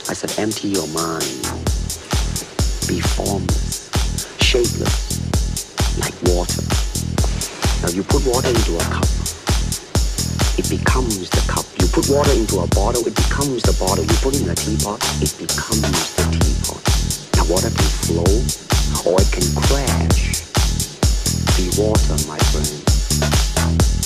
I said, empty your mind. Be formless, shapeless, like water. Now you put water into a cup, it becomes the cup. You put water into a bottle, it becomes the bottle. You put it in a teapot, it becomes the teapot. Now water can flow, or it can crash. Be water, my friend.